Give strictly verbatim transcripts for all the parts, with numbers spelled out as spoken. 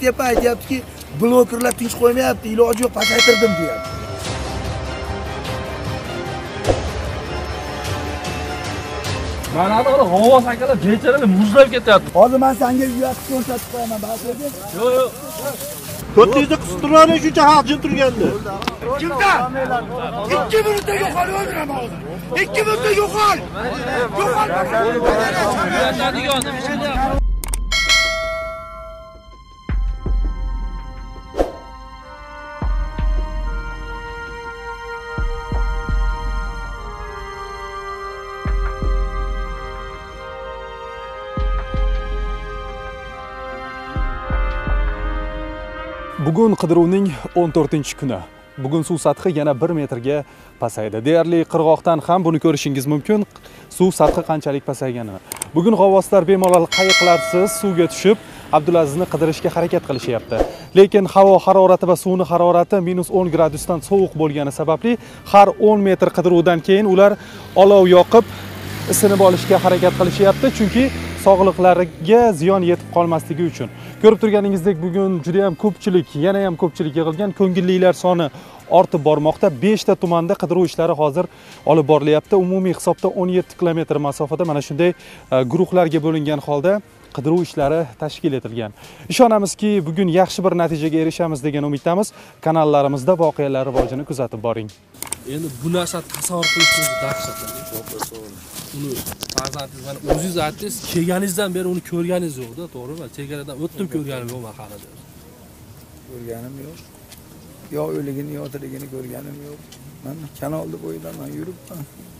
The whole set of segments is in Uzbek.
eshityapman, aytayaptiki, blokerlar tinch qo'ymayapti, iloji yo'q, pasaytirdim deyapti. Mana ora g'avvos akalar bechalar muzlab ketyapti. Hozir men senga uyatib ko'rsatib qo'yaman, ba'zida. Yo'q, yo'q. To'rtingizni qistirmani shuncha xalq jim turganda. Kimdan? ikki minutda yo'qol o'ldiraman hozir. ikki minutda yo'qol. Yo'qol. Bugun qidiruvning o'n to'rtinchi kuni. Bugun suv sathi yana bir metrga pasaydi. Deyarli qirg'oqdan ham buni ko'rishingiz mumkin, suv sathi qanchalik pasayganini. Bugun g'avvoslar bemalol qayiqlarsiz suvga tushib, Abdulazizni qidirishga harakat qilishyapti. Lekin havo harorati va suvning harorati minus o'n gradusdan sovuq bo'lgani sababli har o'n metr qidiruvdan keyin ular olov yoqib isinib olishga harakat qilishyapti, chunki sog'liqlariga ziyon yetib qolmasligi uchun. Ko'rib turganingizdek, bugun juda ham ko'pchilik, yana ham ko'pchilik yig'ilgan, ko'ngillilar soni ortib bormoqda. besh ta tumanda qidiruv ishlari hozir olib borilyapti. Umumiy hisobda o'n yetti kilometr masofada mana shunday guruhlarga bo'lingan holda qidiruv ishlari tashkil etilgan. Ishonamizki, bugun yaxshi bir natijaga erishamiz degan umiddamiz. Kanallarimizda voqealar rivojini kuzatib boring. Endi bu narsa tasavvur qilishimiz dahshat. Uni farzandingiz mana o'zingiz aytdingiz, kelganingizdan beri uni ko'rganingiz yo'q-da, to'g'rimi? Chegaradan o'tdim, ko'rganim yo'q men hali. Ko'rganim yo'q. Yo o'ligini, yo tirigini ko'rganim yo'q. Men kanalda bo'yidaman yuribman.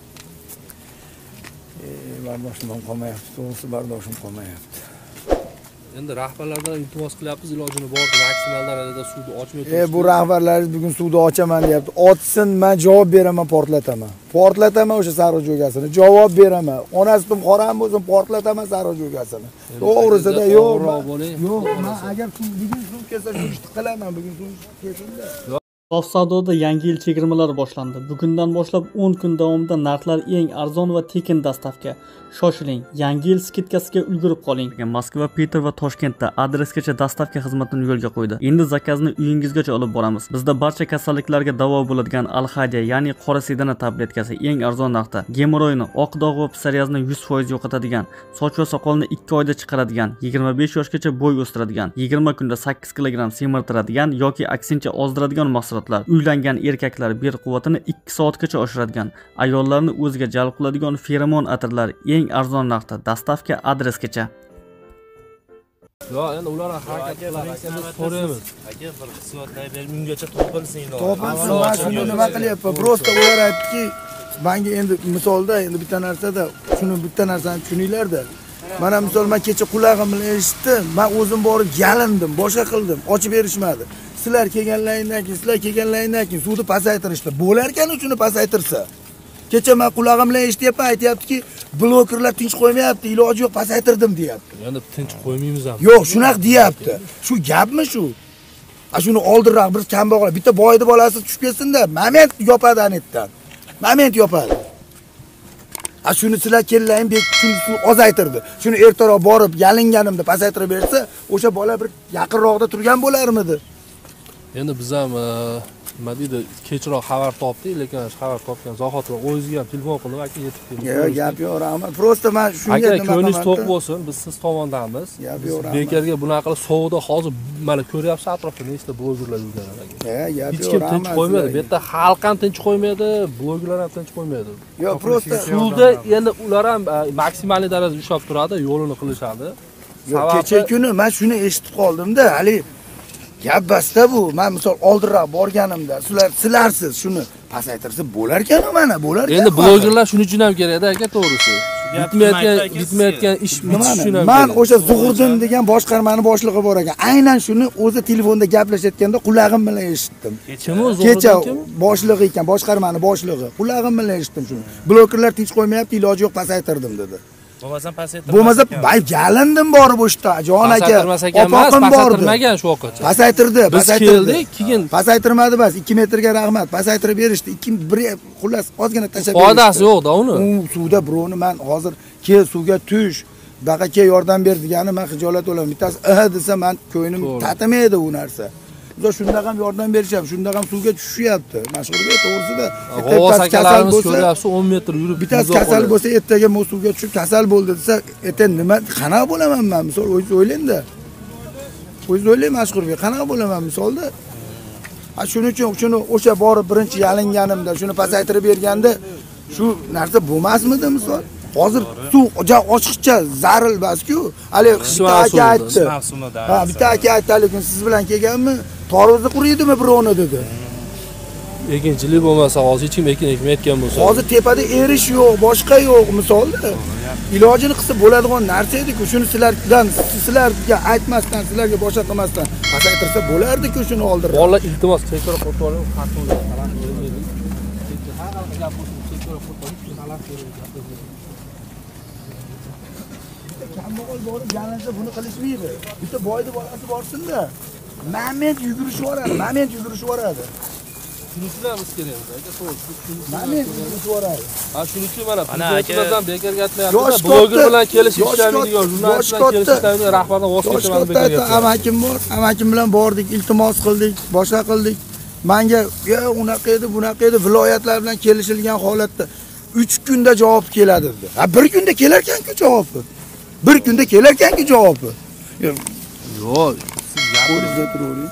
Eh, bardoshim qolmayapti, to'g'risi bardoshim qolmayapti. Endi rahbarlardan iltimos qilyapmiz, ilojini bor, maksimal darajada suvni ochmay turishdi. E bu rahbarlaringiz bugun suvni ochaman deyapti. Ochsin, men javob beraman, portlataman. Portlataman o'sha sariq jo'gasini. Javob beraman. Onasi tum qoram bo'lsin, portlataman sariq jo'gasini. To'g'risida yo'q. Yo'q, men agar bugun suv kelsa shu ishni qilaman, bugun suv kelsin-da. Sof savdoda yangi yil chegirmalari boshlandi. Bugundan boshlab o'n kun davomida narxlar eng arzon va tekin dastavka. Shoshiling, yangi yil skidkasiga ulgurib qoling. Moskva, Peter va Toshkentda adresgacha dastavka xizmatini yo'lga qo'ydi. Endi zakazini uyingizgacha olib boramiz. Bizda barcha kasalliklarga davo bo'ladigan Alhadiya, ya'ni qora sedana tabletkasi eng arzon narxda. Gemoroyni, oq dog' va psoriazni yuz foiz yo'qotadigan, soch va soqolni ikki oyda chiqaradigan, yigirma besh yoshgacha bo'y o'stiradigan, yigirma kunda sakkiz kilogramm semirtiradigan yoki aksincha ozdiradigan mahsulotlar. Uylangan erkaklar ber quvvatini ikki soatgacha oshiradigan, ayollarni o'ziga jalb qiladigan feromon atirlar eng arzon narxda, dastavka adresgacha. Yo, endi ular harakat qilamiz, biz so'raymiz. Aka, bir hissiyotlar berib, ungacha topilsin iloji. Topilsin, men shuni nima qilyapman? Prosta ular aytdiki, menga endi misolda endi bitta narsada, shuni bitta narsani tushuninglar-da. Mana misol men kecha qulog'im bilan eshitdim, men o'zim borib yalindim, boshqa qildim, ochib berishmadi. Sizlar kelganlaringdan keyin, sizlar kelganlaringdan keyin suvni pasaytirishdi. Bo'lar ekan shuni pasaytirsa. Kecha men qulog'im bilan eshityapman, aytayaptiki, blokerlar tinch qo'ymayapti, iloji yo'q, pasaytirdim deyapti. Endi tinch qo'ymaymiz ham. Yo'q, shunaqa deyapti. Shu gapmi shu? A shuni oldinroq bir kambag'al, bitta boyni bolasi tushib ketsin-da, moment yopadi anetdan. Moment yopadi. A shuni sizlar kellaring bek shuni suv ozaytirdi. Shuni ertaroq borib yalinganimda pasaytirib bersa, o'sha bola bir yaqinroqda turgan bo'larmidi? Endi biz ham nima deydi, kechroq xabar topdik, lekin xabar topgan zahot bilan o'zingizga ham telefon qilib, aka yetib keldi. Yo'q, gap yo'q, rahmat. Prosta men shunga nima qilaman? Aka, ko'nglingiz to'q bo'lsin, biz siz tomondamiz. Bekarga bunaqa qilib sovda hozir mana ko'ryapsiz atrofda nechta blogerlar yurgan aka. Ha, gap yo'q, hech kim tinch qo'ymaydi. Bu yerda xalq ham tinch qo'ymaydi, blogerlar ham tinch qo'ymaydi. Yo'q, prosta suvda endi ular ham maksimal darajada ushlab turadi, yo'lini qilishadi. Yo'q, kecha kuni men shuni eshitib qoldim-da, hali gap basta bu. Men misol oldinroq borganimda, sizlar silarsiz shuni pasaytirsa bo'lar ekan, mana bo'lar ekan. Endi blogerlar shuning uchun ham kerak-da aka, to'g'risi. Bitmayotgan, bitmayotgan ish bitishi ham. Men o'sha Zuhurdin degan boshqarmani boshlig'i bor ekan. Aynan shuni o'zi telefonda gaplashayotganda qulog'im bilan eshitdim. Kim o'zi? Kecha boshlig'i ekan, boshqarmani boshlig'i. Qulog'im bilan eshitdim shuni. Blogerlar tinch qo'ymayapti, iloji yo'q, pasaytirdim dedi. Bo'lmasam pasaytirdim. Bo'lmasa, bay yalindim borib o'shda. Jon aka, opog'im pasaytirmagan shu vaqtgacha. Pasaytirdi, biz keldik, keyin pasaytirmadi bas. ikki metrga rahmat. Pasaytirib berishdi. ikki bir xullas ozgina tashab berishdi. Foydasi yo'q-da uni. U suvda birovni men hozir kel suvga tush. baqaka yordam ber degani men xijolat olaman. Bittasi "Eh" desa men ko'nglim tatimaydi u narsa. Biz shunda ham yordam berishyapti, shunda ham suvga tushishyapti. Mashhurga to'g'risida g'avvos akalarimiz ko'ryapsiz o'n metr yurib. Bittasi kasal bo'lsa, ertaga suvga tushib kasal bo'ldi desa, erta nima qanaqa bo'laman men? Misol o'zingiz o'ylang-da. O'zingiz o'ylang Mashhurbek, qanaqa bo'laman misolda? Ha shuning uchun shuni o'sha borib birinchi yalinganimda, shuni pasaytirib berganda shu narsa bo'lmasmidi misol? Hozir suv ochiqcha zaril bas-ku. Hali bitta aka aytdi. Ha, bitta aka aytdi, lekin siz bilan kelganmi? Torvizni quriydimi birovni dedi. Ekinchilik bo'lmasa, hozir hech kim ekin ekmayotgan bo'lsa. Hozir tepada erish yo'q, boshqa yo'q misolda. Ilojini qilsa bo'ladigan narsa edi-ku. Shuni sizlardan, sizlarga aytmasdan, sizlarga boshqa qilmasdan pasaytirsa bo'lardi-ku shuni oldirib. Bolalar iltimos sektor qo'rqib qatnashib qalam bermaydi. Kambag'al borib yalinsa buni qilishmaydi. Bitta boyni bolasi borsin-da. Moment yugurishib boradi, moment yugurishib boradi. Shuning uchun ham biz kelaymiz aka, to'g'ri. Moment yugurishib boradi. Ha shuning uchun mana prezidentimiz blogerga aytmayapti. Bloger bilan kelishib ishlaydigan, jurnalist bilan kelishib ishlaydigan rahbardan voz kechmani beryapti. Amakim bor, amakim bilan bordik, iltimos qildik, boshqa qildik. Menga "Ya, unaqa edi, bunaqa edi" viloyatlar bilan kelishilgan holatda uch kunda javob keladi dedi. Ha, bir kunda kelar ekan-ku javobi. Bir kunda kelar ekan-ku javobi. Yo'q, siz gapirib turavering.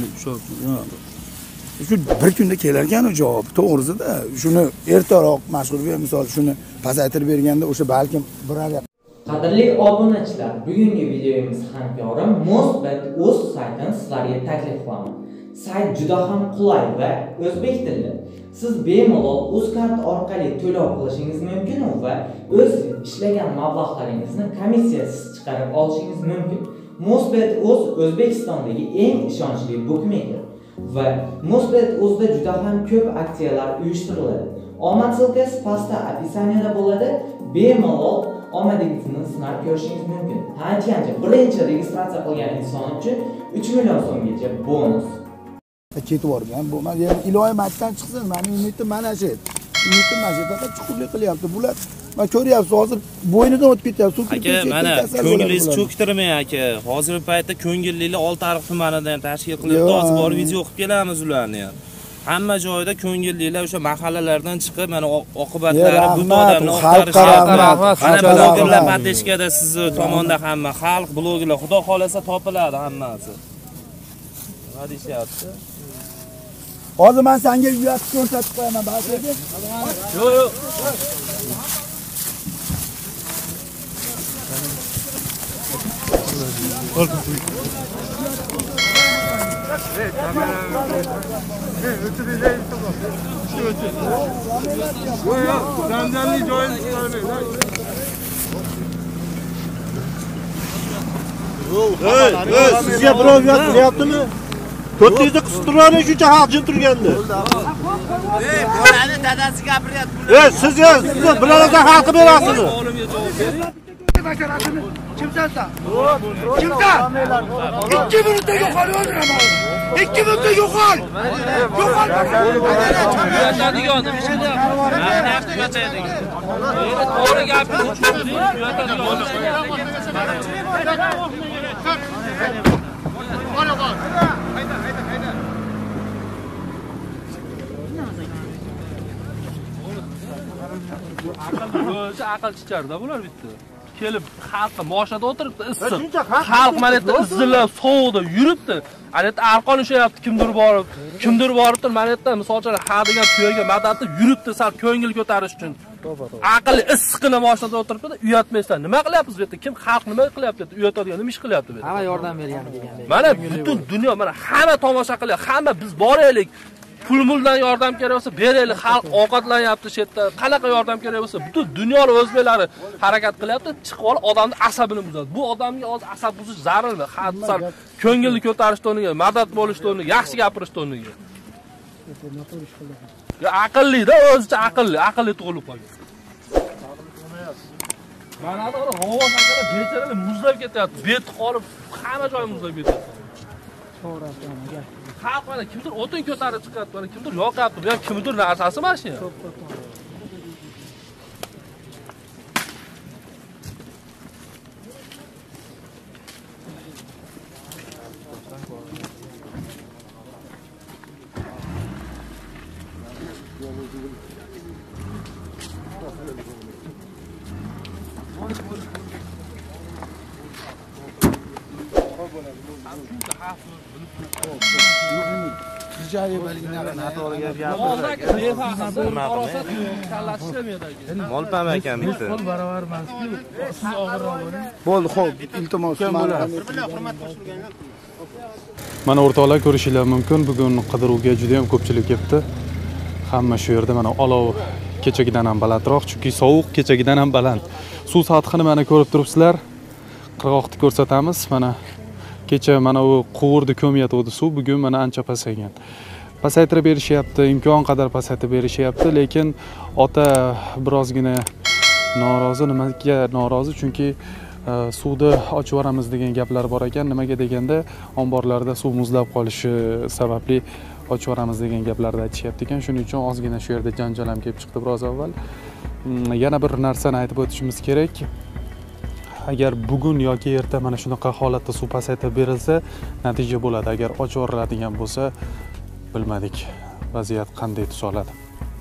Shu bir kunda kelar ekan u javob, to'g'risida. Shuni ertaroq Mashhurbek misol shuni pasaytirib berganda o'sha balkim birar. Qadrli obunachilar, bugungi videomiz hamkori Mosbet.uz saytini sizlarga taklif qilaman. Sayt juda ham qulay va o'zbek tilida. Siz bemalol Uzkart orqali to'lov qilishingiz mumkin va o'z ishlagan mablag'laringizni komissiyasiz chiqarib olishingiz mumkin. Mosbet.uz O'zbekistondagi eng ishonchli bukmeyker va Mosbet.uzda juda ham ko'p aksiyalar uyushtiriladi. Omad silkasi pastda opisaniyada bo'ladi. Bemalol omadingizni sinab ko'rishingiz mumkin. Qancha birinchi registratsiya qilgan inson uchun uch million so'mgacha bonus. Ketib borgan bu. Men yana iloyi maktan chiqsin, mening umidim mana shu. Umidim mana shu faqat chuqurlik qilyapti. Bular men ko'ryapsiz, hozir bo'ynidan o'tib ketyapti. Aka, mana ko'nglingizni cho'ktirmang aka. Hozirgi paytda ko'ngillilar Oltiariq tumanidan tashkil qilibdi. Hozir borib video o'qib kelamiz ularni ham. Hamma joyda ko'ngillilar o'sha mahallalardan chiqib, mana oqibatlari bu odamni oqtarishadi. Mana blogerlar pateshkada sizni tomonda hamma xalq blogerlar, xudo xolasa topiladi hammasi. Nima deyapti? Hozir men senga uyatni ko'rsatib qo'yaman, ba'zida. Yo'q, yo'q. Janjalli joyini chiqarmang. Ey, ey, sizga birov uyat qilyaptimi? To'rtingizni qistirvering shuncha xalq jin turganda. Ey, bolani dadasi gapiryapti. Ey, sizga, siz bilalarga xalqi berasizmi? Kimsan sen? Kimsan? ikki minutda yo'qol o'ldiraman. ikki minutda yo'qol. Yo'qol. Uyatadigan nima ish qilyapti? Mana yaxshi gapirdik. To'g'ri gapirib tushunding, uyatadigan. Aql chicharda bular bitta. Kelib xalqqa moshada o'tiribdi, issiq. Xalq mana yerda izzillab, sovuqda yuribdi. Ana yerda arqon ushayapti, kimdir borib, kimdir borib tur, mana yerda misolcha ha degan tuyaga madadda yuribdi, sal ko'ngil ko'tarish uchun. Aqli issiqina moshada o'tiribdi, uyatmaysan. Nima qilyapsiz bu yerda? Kim xalq nima qilyapti? Uyatadigan nima ish qilyapti bu yerda? Hamma yordam bergani deganda. Mana butun dunyo, mana hamma tomosha qilyapti. Hamma biz boraylik. Pul muldan yordam kerak bo'lsa beraylik, xalq ovqatlanyapti shu yerda. Qanaqa yordam kerak bo'lsa butun dunyoning o'zbeklari harakat qilyapti, chiqib olib odamni asabini buzadi. Bu odamga hozir asab buzish zararmi? Hadsan ko'ngilni ko'tarish o'rniga, madad bo'lish o'rniga, yaxshi gapirish o'rniga. Ya aqlli-da, o'zicha aqlli, aqlli tug'ilib qolgan. Mana hozir havo sanqara bechalar muzlab ketyapti. Beti qolib, hamma joy muzlab ketyapti. Xalq mana kimdir o'tin ko'tarib chiqyapti, mana kimdir yoqyapti. Bu ham kimdir narsasi mana shu. shuncha xavfni bilib turib. Rijoyi belgina To'g'ri gap Molda gapirdi. befaqasi Nima farosat yo'q, kallasi ishlamaydi. Molpam ekan bitta. qo'l barobar emas-ku. Siz og'irroq bo'ling. Bo'ldi, xo'p, iltimos. Mana o'rtoqlar ko'rishinglar mumkin. Bugun qidiruvga juda ham ko'pchilik kelibdi. Hamma shu yerda mana olov kechagidan ham balandroq, chunki sovuq kechagidan ham baland. Suv sathini mana ko'rib turibsizlar. Qirg'oqni ko'rsatamiz. Mana kecha mana u quvurni ko'myotdi suv, bugun mana ancha pasaygan. Pasaytirib berishyapti, imkon qadar pasaytirib berishyapti, lekin ota birozgina norozi. Nimaga norozi? Chunki suvni ochib yuboramiz degan gaplar bor ekan. Nimaga deganda, omborlarda suv muzlab qolishi sababli ochib yuboramiz degan gaplarni aytishyapti ekan. Shuning uchun ozgina shu yerda janjal ham kelib chiqdi biroz avval. Yana bir narsani aytib o'tishimiz kerak. Agar bugun yoki erta mana shunaqa holatda suv pasaytirib berilsa, natija bo'ladi. Agar ochib yuboriladigan bo'lsa, bilmadik vaziyat qanday tus oladi.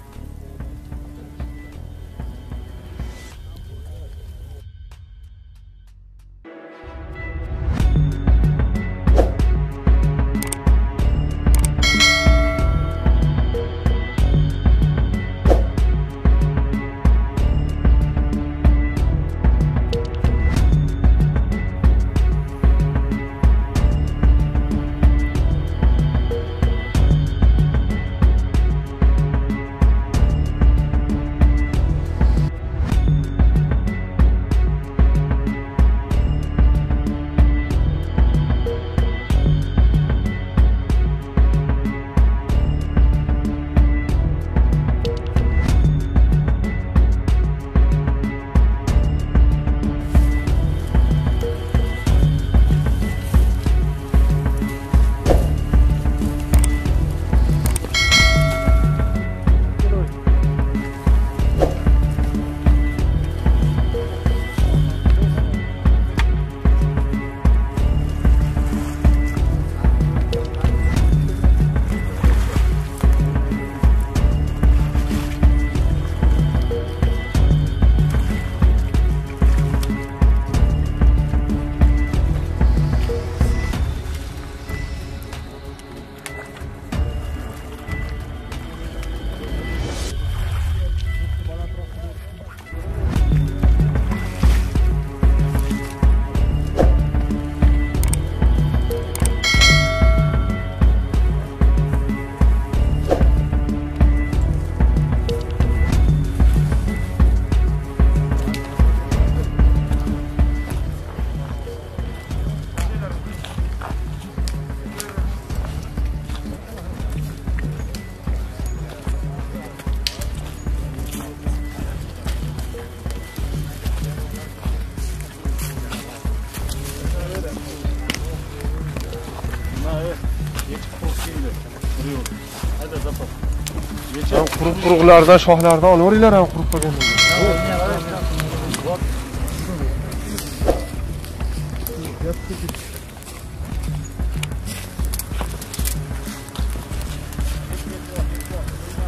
Quruq quruqlardan, shoxlardan olaveringlar ham quruq qolganda.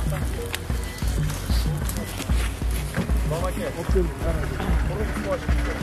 Baba ke.